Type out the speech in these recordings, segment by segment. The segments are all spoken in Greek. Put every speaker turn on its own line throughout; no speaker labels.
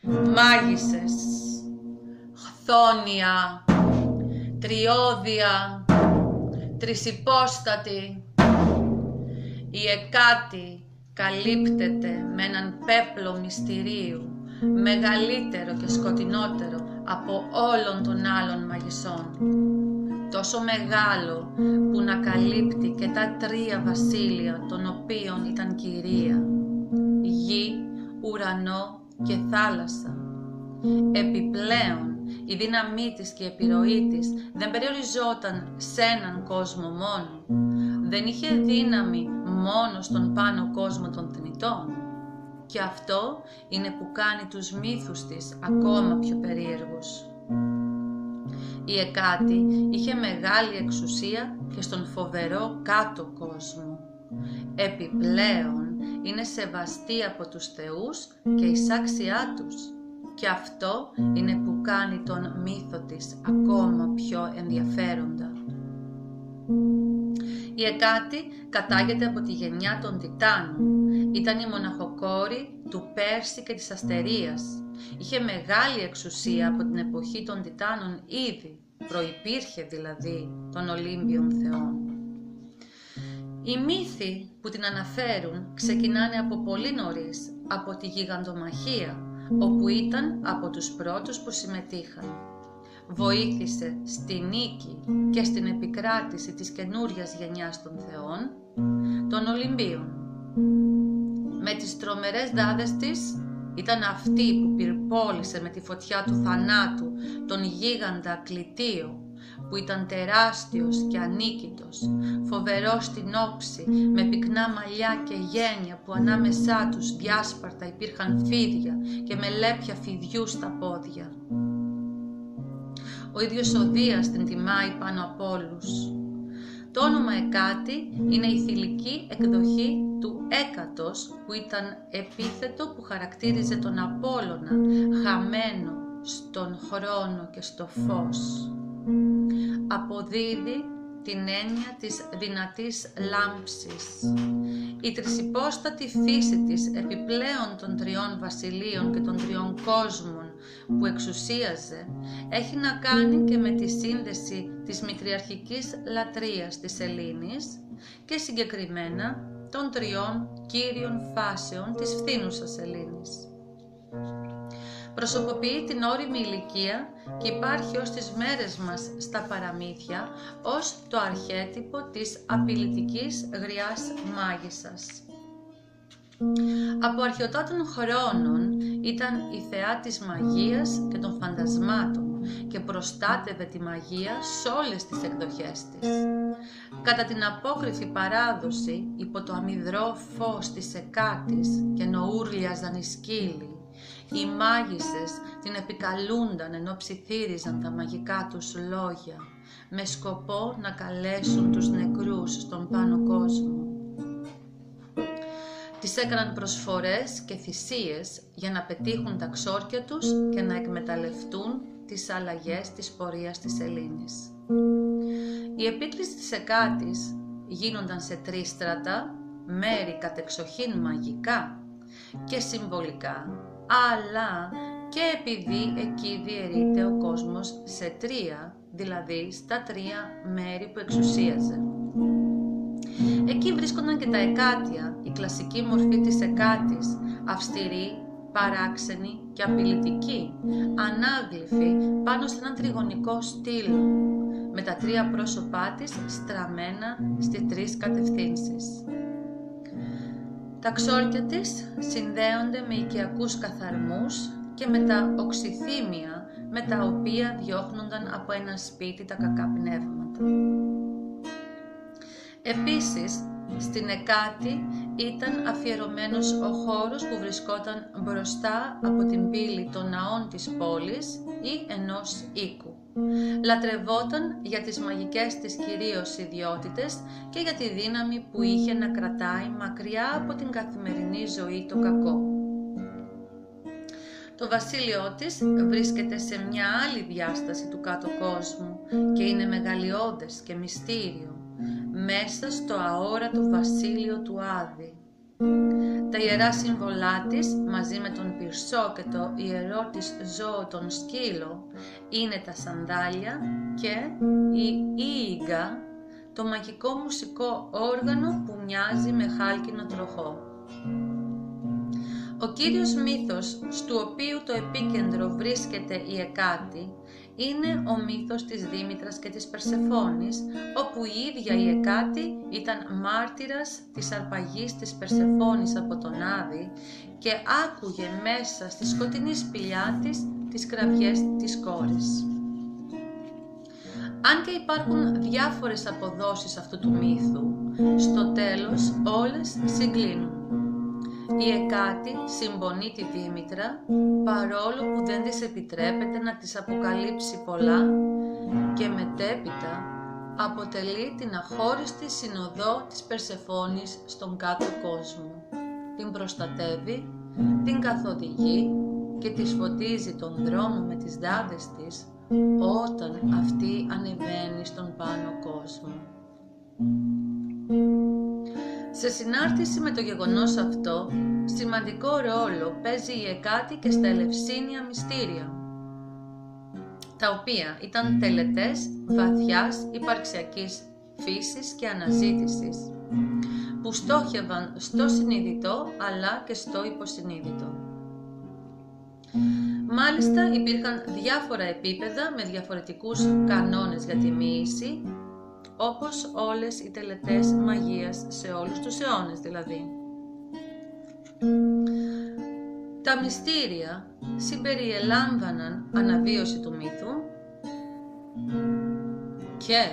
μάγισσες, χθόνια, τριώδια, τρισυπόστατη. Η Εκάτη καλύπτεται με έναν πέπλο μυστηρίου, μεγαλύτερο και σκοτεινότερο από όλων των άλλων μαγισσών. Τόσο μεγάλο που να καλύπτει και τα τρία βασίλεια των οποίων ήταν κυρία, γη, ουρανό και θάλασσα. Επιπλέον, η δύναμή της και η επιρροή της δεν περιοριζόταν σε έναν κόσμο μόνο. Δεν είχε δύναμη μόνο στον πάνω κόσμο των θνητών. Και αυτό είναι που κάνει τους μύθους της ακόμα πιο περίεργους. Η Εκάτη είχε μεγάλη εξουσία και στον φοβερό κάτω κόσμο. Επιπλέον είναι σεβαστή από τους θεούς και εισάξιά τους. Και αυτό είναι που κάνει τον μύθο της ακόμα πιο ενδιαφέροντα. Η Εκάτη κατάγεται από τη γενιά των Τιτάνων. Ήταν η μοναχοκόρη του Πέρση και της Αστερίας. Είχε μεγάλη εξουσία από την εποχή των Τιτάνων ήδη, προϋπήρχε δηλαδή των Ολύμπιων θεών. Οι μύθοι που την αναφέρουν ξεκινάνε από πολύ νωρίς, από τη γιγαντομαχία, όπου ήταν από τους πρώτους που συμμετείχαν. Βοήθησε στη νίκη και στην επικράτηση της καινούριας γενιάς των θεών, των Ολυμπίων. Με τις τρομερές δάδες της ήταν αυτή που πυρπόλησε με τη φωτιά του θανάτου τον γίγαντα Κλητείο, που ήταν τεράστιος και ανίκητος, φοβερός στην όψη, με πυκνά μαλλιά και γένια που ανάμεσά τους διάσπαρτα υπήρχαν φίδια και με λέπια φιδιού στα πόδια. Ο ίδιος ο Δίας την τιμάει πάνω από όλους. Το όνομα Εκάτη είναι η θηλυκή εκδοχή του Έκατος, που ήταν επίθετο που χαρακτήριζε τον Απόλλωνα, χαμένο στον χρόνο και στο φως. Αποδίδει την έννοια της δυνατής λάμψης. Η τρισυπόστατη φύση της, επιπλέον των τριών βασιλείων και των τριών κόσμων που εξουσίαζε, έχει να κάνει και με τη σύνδεση της μητριαρχικής λατρείας της Ελλήνης και συγκεκριμένα των τριών κύριων φάσεων της φθήνουσας Ελλήνης. Προσωποποιεί την όριμη ηλικία και υπάρχει ως τις μέρες μας στα παραμύθια ως το αρχέτυπο της απειλητικής γριάς μάγισσας. Από αρχαιοτάτων χρόνων ήταν η θεά της μαγείας και των φαντασμάτων και προστάτευε τη μαγεία σε όλες τις εκδοχές της. Κατά την απόκριφη παράδοση, υπό το αμυδρό φως της Εκάτης και νοούρλιαζαν οι σκύλοι, οι μάγισσες την επικαλούνταν ενώ ψιθύριζαν τα μαγικά τους λόγια, με σκοπό να καλέσουν τους νεκρούς στον πάνω κόσμο. Τις έκαναν προσφορές και θυσίες για να πετύχουν τα ξόρκια τους και να εκμεταλλευτούν τις αλλαγές της πορείας της Ελλήνης. Η επίκληση της Εκάτης γίνονταν σε τρίστρατα, μέρη κατεξοχήν μαγικά και συμβολικά, αλλά και επειδή εκεί διαιρείται ο κόσμος σε τρία, δηλαδή στα τρία μέρη που εξουσίαζε. Εκεί βρίσκονταν και τα Εκάτια, η κλασική μορφή της Εκάτης, αυστηρή, παράξενη και απειλητική, ανάγλυφη πάνω σε έναν τριγωνικό στήλο, με τα τρία πρόσωπά της στραμμένα στις τρεις κατευθύνσεις. Τα ξόρκια της συνδέονται με οικιακούς καθαρμούς και με τα οξυθύμια με τα οποία διώχνονταν από ένα σπίτι τα κακά πνεύματα. Επίσης, στην Εκάτη ήταν αφιερωμένος ο χώρος που βρισκόταν μπροστά από την πύλη των ναών της πόλης ή ενός οίκου. Λατρευόταν για τις μαγικές της κυρίως ιδιότητες και για τη δύναμη που είχε να κρατάει μακριά από την καθημερινή ζωή το κακό. Το βασίλειό της βρίσκεται σε μια άλλη διάσταση του κάτω κόσμου και είναι μεγαλειώδες και μυστήριο, μέσα στο αόρατο βασίλειο του Άδη. Τα ιερά σύμβολά της, μαζί με τον πυρσό και το ιερό της ζώο τον σκύλο, είναι τα σανδάλια και η ίιγκα, το μαγικό μουσικό όργανο που μοιάζει με χάλκινο τροχό. Ο κύριος μύθος, στου οποίου το επίκεντρο βρίσκεται η Εκάτη, είναι ο μύθος της Δήμητρας και της Περσεφόνης, όπου η ίδια η Εκάτη ήταν μάρτυρας της αρπαγής της Περσεφόνης από τον Άδη και άκουγε μέσα στη σκοτεινή σπηλιά της τις κραυγές της κόρης. Αν και υπάρχουν διάφορες αποδόσεις αυτού του μύθου, στο τέλος όλες συγκλίνουν. Η Εκάτη συμπονεί τη Δήμητρα, παρόλο που δεν της επιτρέπεται να της αποκαλύψει πολλά, και μετέπειτα αποτελεί την αχώριστη συνοδό της Περσεφόνης στον κάτω κόσμο. Την προστατεύει, την καθοδηγεί και της φωτίζει τον δρόμο με τις δάδες της όταν αυτή ανεβαίνει στον πάνω κόσμο. Σε συνάρτηση με το γεγονός αυτό, σημαντικό ρόλο παίζει η Εκάτη και στα ελευσίνια μυστήρια, τα οποία ήταν τελετές βαθιάς υπαρξιακής φύσης και αναζήτησης, που στόχευαν στο συνείδητο αλλά και στο υποσυνείδητο. Μάλιστα υπήρχαν διάφορα επίπεδα με διαφορετικούς κανόνες για τη μοίηση, όπως όλες οι τελετές μαγείας σε όλους τους αιώνες δηλαδή. Τα μυστήρια συμπεριελάμβαναν αναβίωση του μύθου και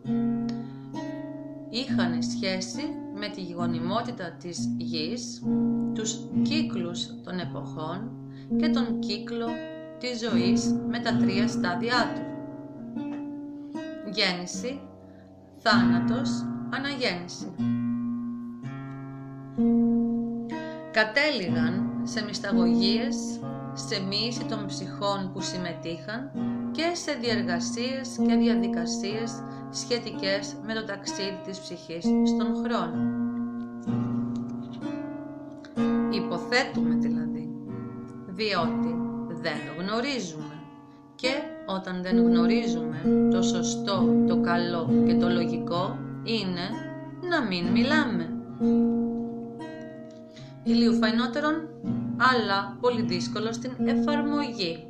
είχαν σχέση με τη γονιμότητα της γης, τους κύκλους των εποχών και τον κύκλο της ζωής με τα 3 στάδια του: γέννηση, θάνατος, αναγέννηση. Κατέληγαν σε μυσταγωγίες, σε μοίηση των ψυχών που συμμετείχαν και σε διεργασίες και διαδικασίες σχετικές με το ταξίδι της ψυχής στον χρόνο. Υποθέτουμε δηλαδή, διότι δεν γνωρίζουμε, και όταν δεν γνωρίζουμε, το σωστό, το καλό και το λογικό είναι να μην μιλάμε. Ηλίου φαϊνότερον, αλλά πολύ δύσκολο στην εφαρμογή.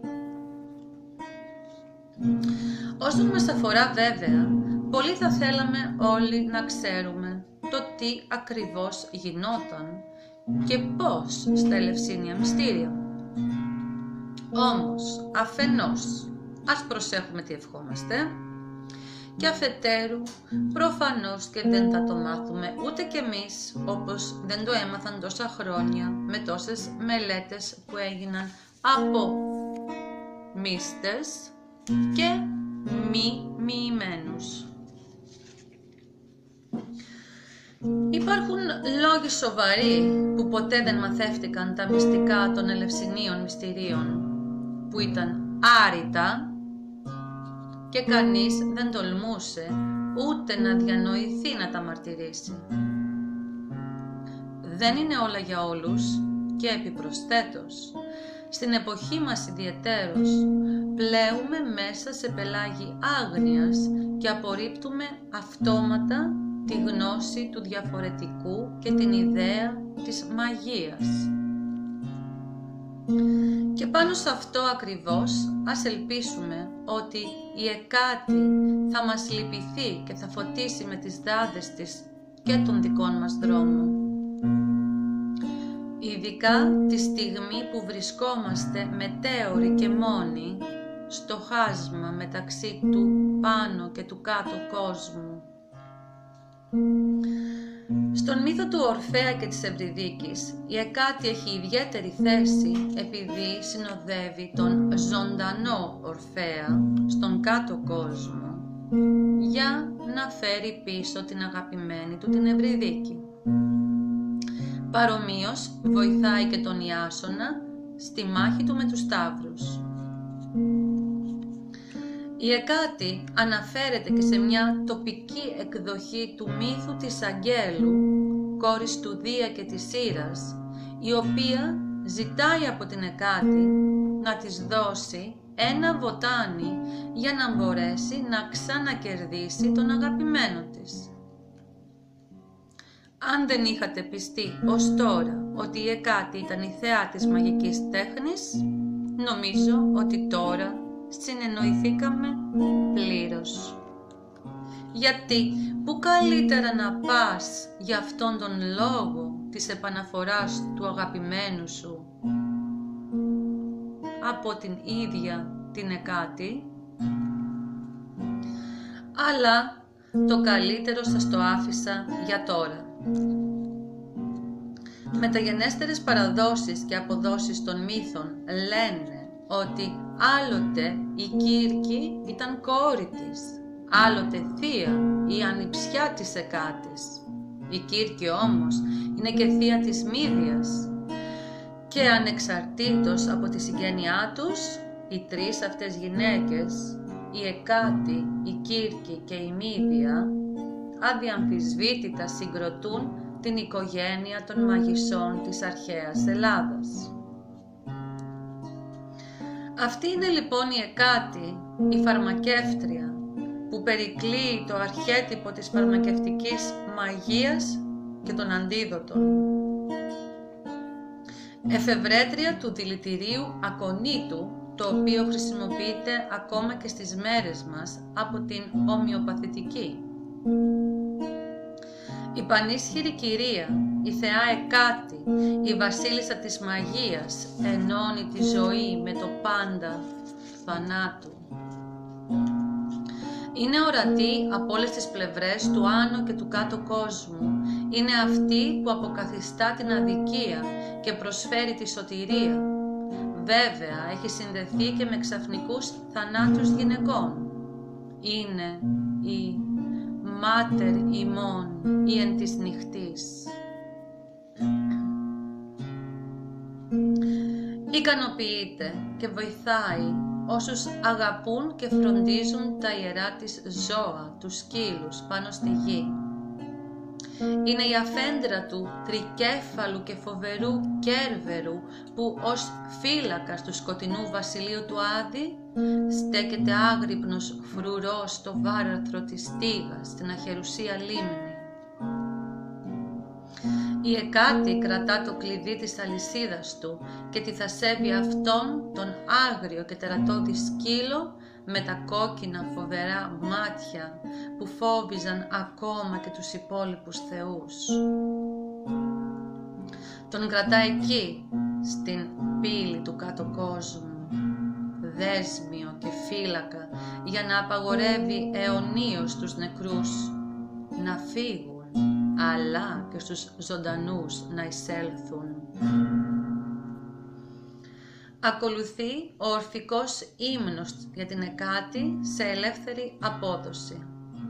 Όσον μας αφορά βέβαια, πολύ θα θέλαμε όλοι να ξέρουμε το τι ακριβώς γινόταν και πώς στα ελευσίνια μυστήρια. Όμως, αφενός, ας προσέχουμε τι ευχόμαστε, και αφετέρου, προφανώς και δεν θα το μάθουμε ούτε κι εμείς, όπως δεν το έμαθαν τόσα χρόνια με τόσες μελέτες που έγιναν από μύστες και μη μοιημένους. Υπάρχουν λόγοι σοβαροί που ποτέ δεν μαθεύτηκαν τα μυστικά των ελευσινίων μυστηρίων, που ήταν άρρητα και κανείς δεν τολμούσε ούτε να διανοηθεί να τα μαρτυρήσει. Δεν είναι όλα για όλους και επιπροσθέτως, στην εποχή μας ιδιαιτέρως, πλέουμε μέσα σε πελάγι άγνοιας και απορρίπτουμε αυτόματα τη γνώση του διαφορετικού και την ιδέα της μαγείας. Και πάνω σε αυτό ακριβώς ας ελπίσουμε ότι η Εκάτη θα μας λυπηθεί και θα φωτίσει με τις δάδες της και τον δικών μας δρόμο. Ειδικά τη στιγμή που βρισκόμαστε μετέωροι και μόνοι στο χάσμα μεταξύ του πάνω και του κάτω κόσμου. Στον μύθο του Ορφέα και της Ευρυδίκης, η Εκάτη έχει ιδιαίτερη θέση επειδή συνοδεύει τον ζωντανό Ορφέα στον κάτω κόσμο για να φέρει πίσω την αγαπημένη του την Ευρυδίκη. Παρομοίως βοηθάει και τον Ιάσονα στη μάχη του με τους Σταύρους. Η Εκάτη αναφέρεται και σε μια τοπική εκδοχή του μύθου της Αγγέλου κόρης του Δία και της Ήρας, η οποία ζητάει από την Εκάτη να της δώσει ένα βοτάνι για να μπορέσει να ξανακερδίσει τον αγαπημένο της. Αν δεν είχατε πιστεί ως τώρα ότι η Εκάτη ήταν η θεά της μαγικής τέχνης, νομίζω ότι τώρα συνεννοηθήκαμε πλήρως. Γιατί πού καλύτερα να πας για αυτόν τον λόγο της επαναφοράς του αγαπημένου σου από την ίδια την Εκάτη? Αλλά το καλύτερο σας το άφησα για τώρα. Μεταγενέστερες παραδόσεις και αποδόσεις των μύθων λένε ότι άλλοτε η Κύρκη ήταν κόρη της, άλλοτε θεία ή ανιψιά της Εκάτης. Η Κύρκη όμως είναι και θεία της Μύδιας και ανεξαρτήτως από τη συγγένειά τους, οι τρεις αυτές γυναίκες, η Εκάτη, η Κύρκη και η Μύδια, αδιαμφισβήτητα συγκροτούν την οικογένεια των μαγισσών της αρχαίας Ελλάδας. Αυτή είναι λοιπόν η Εκάτη, η φαρμακεύτρια, που περικλείει το αρχέτυπο της φαρμακευτικής μαγείας και των αντίδοτων. Εφευρέτρια του δηλητηρίου ακονίτου, το οποίο χρησιμοποιείται ακόμα και στις μέρες μας από την ομοιοπαθητική. Η πανίσχυρη κυρία, η θεά Εκάτη, η βασίλισσα της μαγείας, ενώνει τη ζωή με το πάντα θανάτου. Είναι ορατή από όλες τις πλευρές του άνω και του κάτω κόσμου. Είναι αυτή που αποκαθιστά την αδικία και προσφέρει τη σωτηρία. Βέβαια, έχει συνδεθεί και με ξαφνικούς θανάτους γυναικών. Είναι η Μάτερ ημών ή εν της νυχτής. Ικανοποιείται και βοηθάει όσους αγαπούν και φροντίζουν τα ιερά της ζώα, τους σκύλους πάνω στη γη. Είναι η αφέντρα του τρικέφαλου και φοβερού Κέρβερου που ως φύλακας του σκοτεινού βασιλείου του Άδη στέκεται άγρυπνος φρουρός στο βάραθρο της Στίγας στην αχερουσία λίμνη. Η Εκάτη κρατά το κλειδί της αλυσίδας του και τη θα σέβει αυτόν τον άγριο και τερατώδη σκύλο με τα κόκκινα φοβερά μάτια που φόβιζαν ακόμα και τους υπόλοιπους θεούς. Τον κρατά εκεί, στην πύλη του κάτω κόσμου, δέσμιο και φύλακα, για να απαγορεύει αιωνίως τους νεκρούς να φύγουν, αλλά και στους ζωντανούς να εισέλθουν. Ακολουθεί ο ορφικός ύμνος για την Εκάτη σε ελεύθερη απόδοση.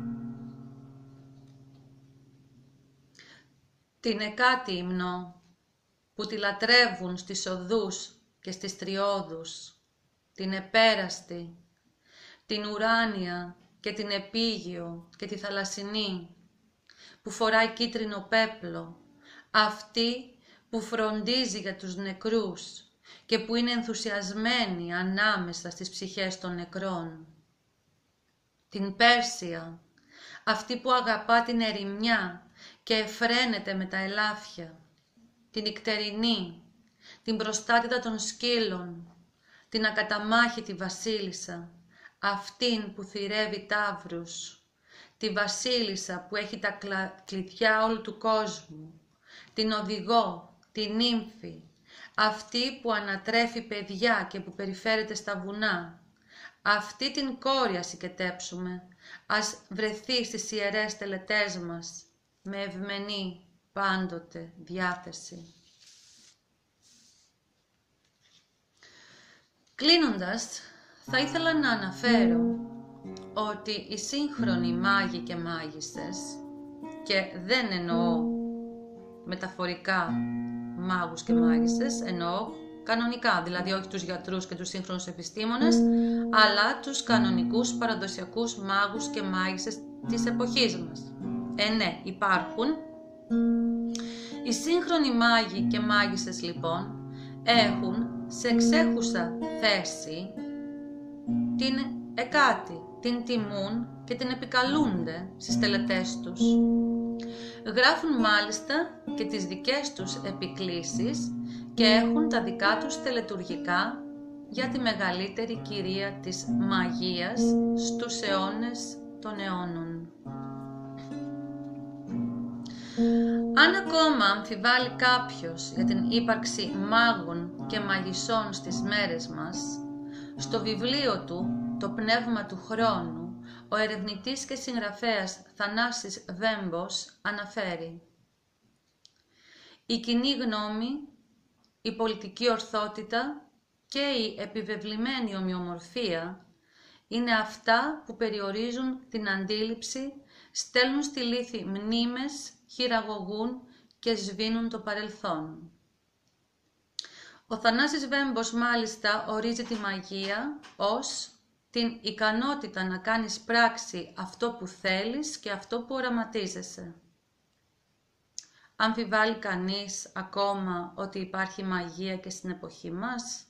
Την Εκάτη υμνώ, που τη λατρεύουν στις οδούς και στις τριώδους, την επέραστη, την ουράνια και την επίγειο και τη θαλασσινή, που φοράει κίτρινο πέπλο, αυτή που φροντίζει για τους νεκρούς και που είναι ενθουσιασμένη ανάμεσα στις ψυχές των νεκρών. Την Πέρσια, αυτή που αγαπά την ερημιά και εφραίνεται με τα ελάφια. Την Ikterινή, την προστάτητα των σκύλων, την ακαταμάχητη βασίλισσα, αυτήν που θυρεύει ταύρους, τη βασίλισσα που έχει τα κλειδιά όλου του κόσμου, την οδηγό, την νύμφη, αυτή που ανατρέφει παιδιά και που περιφέρεται στα βουνά. Αυτή την κόρη ας οικετέψουμε, ας βρεθεί στις ιερές τελετές μας, με ευμενή πάντοτε διάθεση. Κλείνοντας, θα ήθελα να αναφέρω ότι οι σύγχρονοι μάγοι και μάγισσες, και δεν εννοώ μεταφορικά μάγους και μάγισσες, εννοώ κανονικά, δηλαδή όχι τους γιατρούς και τους σύγχρονους επιστήμονες, αλλά τους κανονικούς παραδοσιακούς μάγους και μάγισσες της εποχής μας. Ναι, υπάρχουν Οι σύγχρονοι μάγοι και μάγισσες λοιπόν έχουν σε εξέχουσα θέση την Εκάτη, την τιμούν και την επικαλούνται στις τελετές τους. Γράφουν μάλιστα και τις δικές τους επικλήσεις και έχουν τα δικά τους τελετουργικά για τη μεγαλύτερη κυρία της μαγείας στους αιώνες των αιώνων. Αν ακόμα αμφιβάλλει κάποιος για την ύπαρξη μάγων και μαγισσών στις μέρες μας, στο βιβλίο του «Το πνεύμα του χρόνου», ο ερευνητής και συγγραφέας Θανάσης Βέμπος αναφέρει: «Η κοινή γνώμη, η πολιτική ορθότητα και η επιβεβλημένη ομοιομορφία είναι αυτά που περιορίζουν την αντίληψη, στέλνουν στη λύθη μνήμες, χειραγωγούν και σβήνουν το παρελθόν». Ο Θανάσης Βέμπος μάλιστα ορίζει τη μαγεία ως την ικανότητα να κάνεις πράξη αυτό που θέλεις και αυτό που οραματίζεσαι. Αμφιβάλλει κανείς ακόμα ότι υπάρχει μαγεία και στην εποχή μας?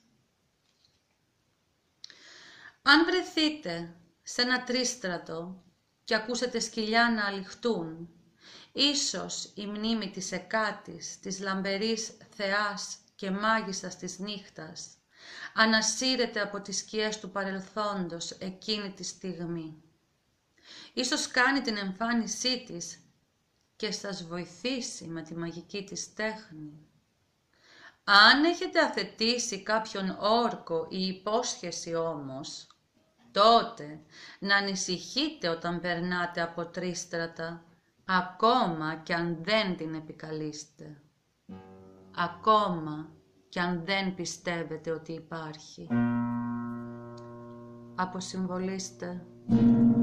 Αν βρεθείτε σε ένα τρίστρατο και ακούσετε σκυλιά να αληχτούν, ίσως η μνήμη της Εκάτης, της λαμπερής θεάς και μάγισσας της νύχτας, ανασύρεται από τις σκιές του παρελθόντος εκείνη τη στιγμή. Ίσως κάνει την εμφάνισή της και σας βοηθήσει με τη μαγική της τέχνη. Αν έχετε αθετήσει κάποιον όρκο ή υπόσχεση όμως, τότε να ανησυχείτε όταν περνάτε από τρίστρατα, ακόμα κι αν δεν την επικαλείστε. Ακόμα κι αν δεν πιστεύετε ότι υπάρχει. Αποσυμβολήστε.